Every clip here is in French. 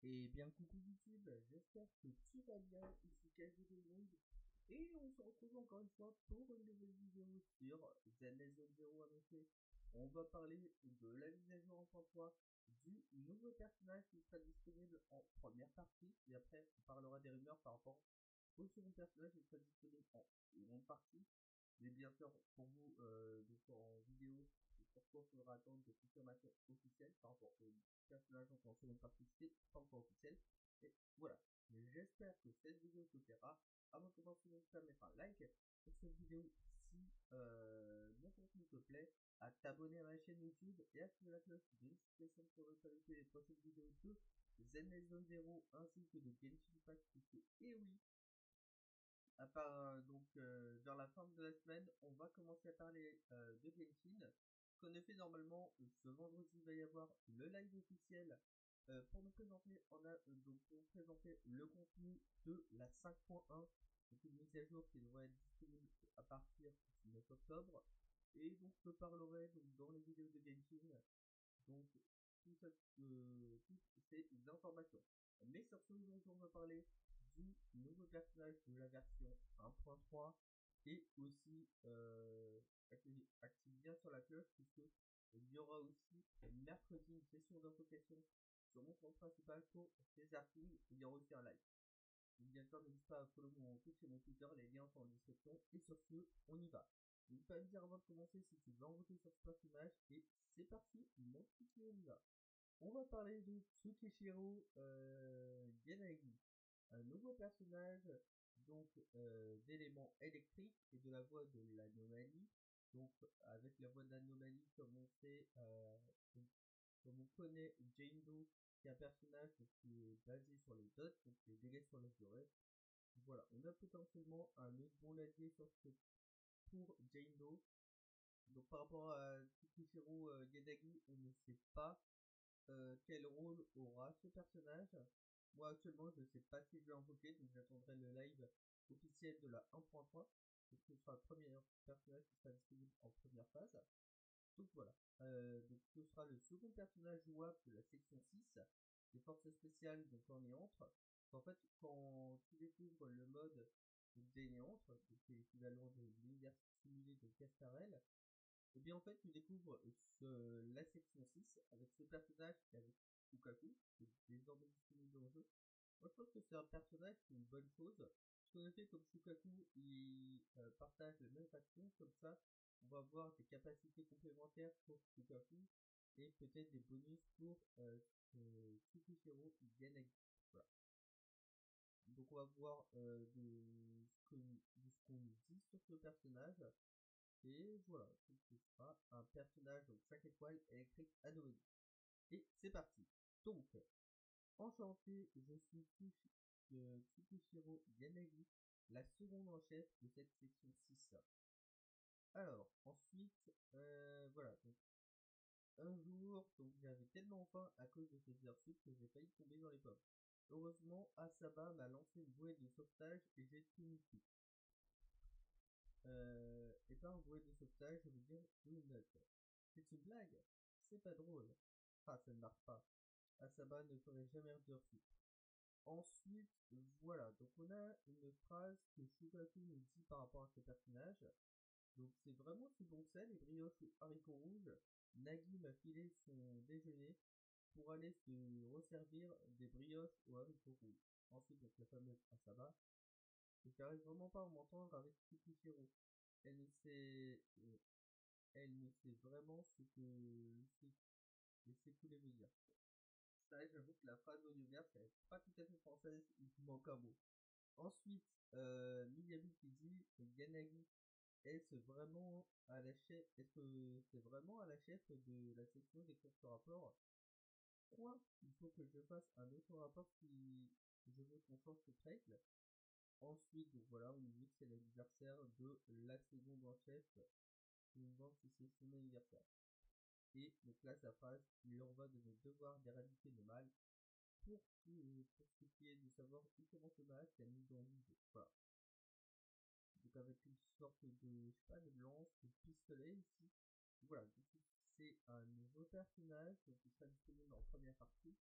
Et bien coucou YouTube, j'espère que tu vas bien, ici KG Gaming, et on se retrouve encore une fois pour une nouvelle vidéo sur ZNS Zone Zero annoncé. On va parler de la mise à jour en 1.3, du nouveau personnage qui sera disponible en première partie, et après on parlera des rumeurs par rapport au second personnage qui sera disponible en seconde partie. Mais bien sûr, pour vous, donc en vidéo, pourquoi il faudra attendre des confirmations officielles par rapport au personnage en seconde partie, c'est pas encore officiel. Et voilà. J'espère que cette vidéo te plaira. Avant de commencer, n'hésite pas à mettre un like pour cette vidéo si mon contenu te plaît, à t'abonner à ma chaîne YouTube et à activer la cloche de notification pour ne pas louper les prochaines vidéos de ZNS Zone Zero ainsi que de Genshin Impact, puisque, et oui, à part vers la fin de la semaine, on va commencer à parler de Genshin. Qu'on a fait normalement ce vendredi, il va y avoir le live officiel pour nous présenter. On a donc pour vous présenter le contenu de la 5.1, donc une mise à jour qui devrait être disponible à partir du 9 octobre. Et donc je parlerai donc dans les vidéos de Genshin, donc toutes ces informations. Mais sur ce, aujourd'hui, on va parler du nouveau personnage de la version 1.3 et aussi active bien sur la cloche puisque il y aura aussi mercredi une session d'invocation sur mon compte principal pour César King. Il y aura aussi un live. Donc bien sûr, n'hésite pas à follow mon Twitch et mon Twitter, les liens sont en description. Et sur ce, on y va. N'hésite pas à me dire avant de commencer si tu veux en voter sur ce personnage. Et c'est parti, mon petit on y va. On va parler de Tsukishiro Yanagi, un nouveau personnage donc d'éléments électriques et de la voix de l'anomalie. Donc avec la voix d'anomalie comme on sait, comme on connaît Jane Doe, qui est un personnage donc, qui est basé sur les dots, donc les dégâts sur la durée. Voilà, on a potentiellement un autre bon allié sur ce pour Jane Doe. Donc par rapport à Tsukishiro Yanagi, on ne sait pas quel rôle aura ce personnage. Moi actuellement je ne sais pas si je vais invoquer, donc j'attendrai le live officiel de la 1.3. Donc ce sera le premier personnage qui sera disponible en première phase. Donc voilà. Donc ce sera le second personnage jouable de la section 6 des forces spéciales donc en Néantre. En fait, quand tu découvres le mode des Néantres, donc c'est l'équivalent de l'univers simulé de Castarel, et bien en fait tu découvres la section 6 avec ce personnage et avec Fukaku, qui est désormais disponible dans le jeu. Moi je pense que c'est un personnage qui est une bonne chose, parce qu'en effet comme Shukaku il partage les mêmes factions, comme ça on va avoir des capacités complémentaires pour Shukaku et peut-être des bonus pour Tsukishiro Yanagi. Voilà. Donc on va voir de ce qu'on nous dit sur ce personnage. Et voilà, donc ce sera un personnage donc 5 étoiles électrique anomalie. Et c'est parti. Donc, enchanté, je suis Tsukishiro Yanagi, la seconde en chef de cette section 6. Alors, ensuite, voilà, donc un jour, donc j'avais tellement faim à cause de cette heure sup que j'ai failli tomber dans les pommes. Heureusement, Asaba m'a lancé une bouée de sauvetage et j'ai tenu le coup. Et par bouée de sauvetage, je veux dire une note. C'est une blague? C'est pas drôle. Ah, ça ne marche pas. Asaba ne ferait jamais d'heure sup. Ensuite, voilà, donc on a une phrase que Shukaku nous dit par rapport à ce personnage. Donc c'est vraiment si bon que ça, les brioches ou haricots rouges. Nagi m'a filé son déjeuner pour aller se resservir des brioches aux haricots rouges. Ensuite, donc la fameuse Asaba. Et j'arrive vraiment pas à m'entendre avec Tsukishiro. Elle ne sait, elle ne sait vraiment ce que laisser couler veut dire. Ça, j'avoue que la phrase audio-verse, elle est pas tout à fait française, il vous manque un mot. Ensuite, Miyabi qui dit Yanagi, est-ce vraiment à la chef, est-ce que c'est vraiment à la chef de la section des courses rapport? Quoi? Il faut que je fasse un autre rapport si je veux qu'on change cette règle. Ensuite, donc voilà, on nous dit que c'est l'anniversaire de la seconde en chef. On nous demande si c'est son anniversaire. Et donc là, sa phrase, il en va de nos devoirs d'éradiquer le mal pour ce qui est de savoir où commence le mal, c'est mis dans l'idée. Voilà. Donc avec une sorte de, je sais pas, de lance, de pistolet ici. Voilà, donc c'est un nouveau personnage, donc il sera disponible en première partie.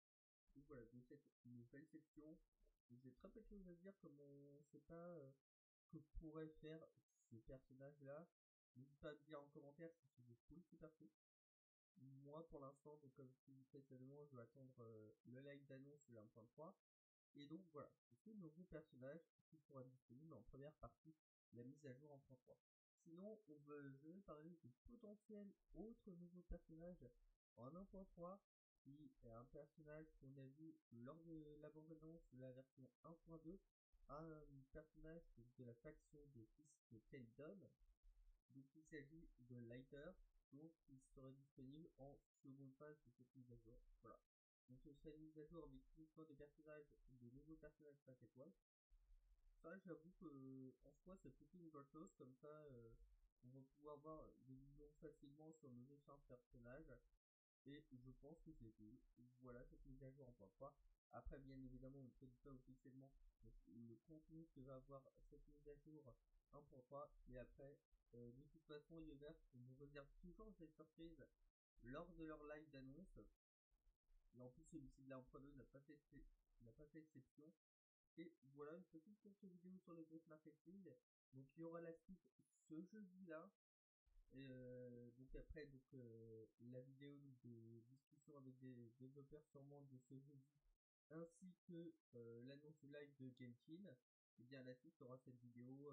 Donc voilà, de cette nouvelle section, j'ai très peu de choses à dire, comme on ne sait pas que pourrait faire ce personnage-là. N'hésite pas à me dire en commentaire si tu veux full ce perso. Moi, pour l'instant, donc comme je te dis précédemment, je vais attendre le live d'annonce de la 1.3. Et donc voilà, c'est ce nouveau personnage qui sera disponible en première partie de la mise à jour en 1.3. Sinon, je vais parler de potentiels autres nouveaux personnages en 1.3, qui est un personnage qu'on a vu lors de la bande-annonce de la version 1.2, un personnage de la faction des fils de Keldon. Donc il s'agit de Lighter, donc qui sera disponible en seconde phase de cette mise à jour. Voilà. Donc ce serait une mise à jour avec uniquement des personnages, de nouveaux personnages 5 étoiles. Ça, j'avoue que en soi, c'est plutôt une bonne chose, comme ça, on va pouvoir voir des visions facilement sur nos anciens personnages. Et je pense que c'est cool. Voilà cette mise à jour en point 3. Après, bien évidemment, on ne connaît pas officiellement le contenu que va avoir cette mise à jour 1.3. Mais après, de toute façon, Yoverse nous réserve toujours des surprises lors de leur live d'annonce. Et en plus, celui-ci de la 1.2 n'a pas fait exception. Et voilà une petite courte vidéo sur le groupe marketing. Donc il y aura la suite ce jeudi là. Et donc après la vidéo de discussion avec des développeurs sûrement de ce jeudi, ainsi que l'annonce live de Genshin. Et bien la suite aura cette vidéo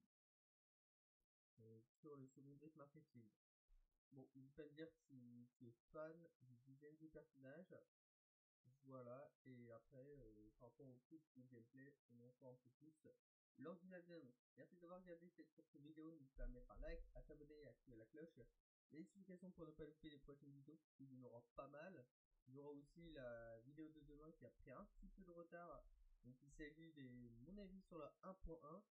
sur le second groupe marketing. Bon, n'hésite pas à me dire si tu es fan du design du personnage. Voilà, et après, par rapport au truc au gameplay, on en saura un peu plus lors du live d'annonce. Merci d'avoir regardé cette courte vidéo, n'hésite pas à mettre un like, à t'abonner et à activer la cloche. Les notifications pour ne pas louper les prochaines vidéos, il y en aura pas mal. Il y aura aussi la vidéo de demain qui a pris un petit peu de retard, donc il s'agit de mon avis sur la 1.1.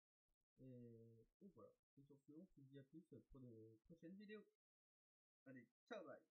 Et voilà, et sur ce, on se dit à plus pour de prochaines vidéos. Allez, ciao, bye!